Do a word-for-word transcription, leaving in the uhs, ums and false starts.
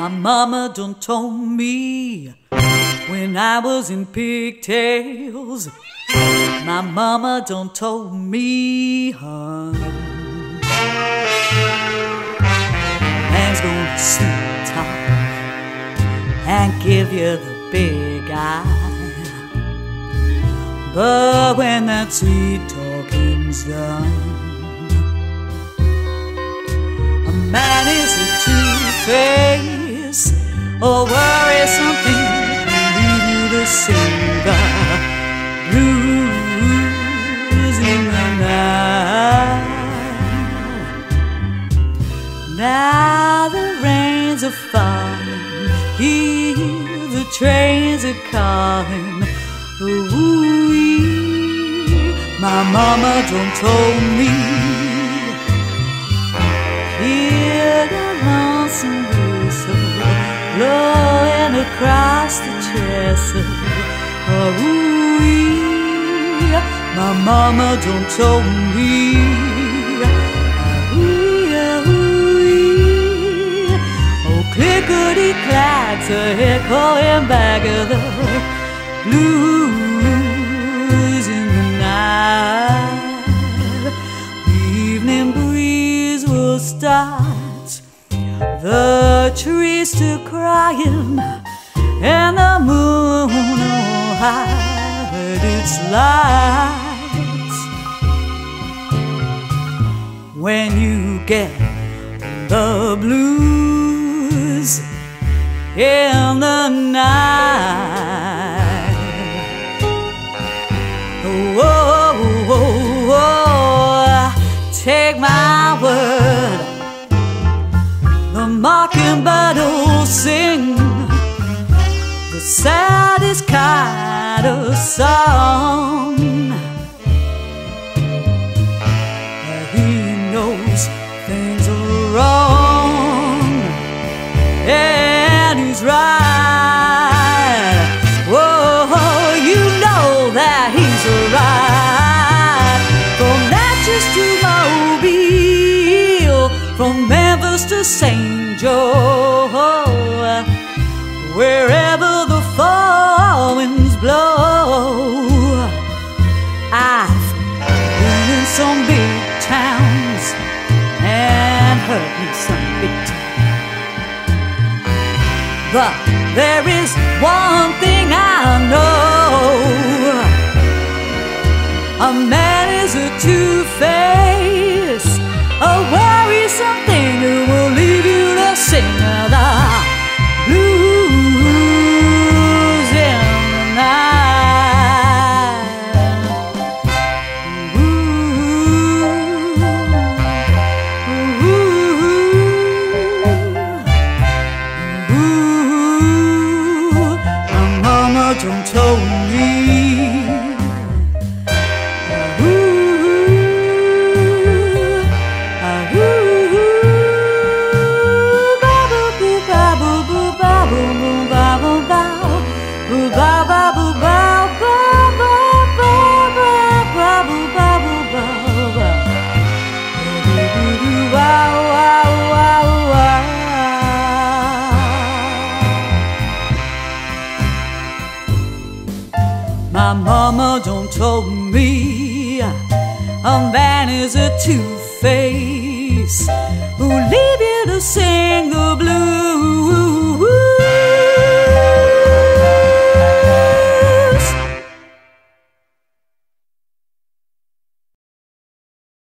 My mama done told me when I was in pigtails. My mama done told me, hon, man's gonna sweet talk and give you the big eye, but when that sweet talking's done, a man is a two-face, or worry something and leave you to sing the blues in the night. Now the rains are falling, hear the trains are calling. Ooh-wee, my mama done told me, hear the lonesome whistle blowing across the trestle. Ooh-wee, my mama done told me, ooh-wee, oh clickety-clacks are echoing back of the blues in the night. The evening breeze will start the trees to crying, and the moon will hide its light. When you get the blues in the night, oh, oh, oh, oh, take my word, the mockingbird will sing the saddest kind of song. He knows things are wrong and he's right. Whoa, you know that he's right. From Natchez to Mobile, from Memphis to Saint Joe, wherever the fall winds blow. I've been in some big towns and heard in some big towns, but there is one thing I know: a man is a two-face, a worrisome thing who will leave you to sing the blues in the night. Ooh, ooh, ooh, my mama done told me. My mama done told me a man is a two-face who leave you to sing the blues.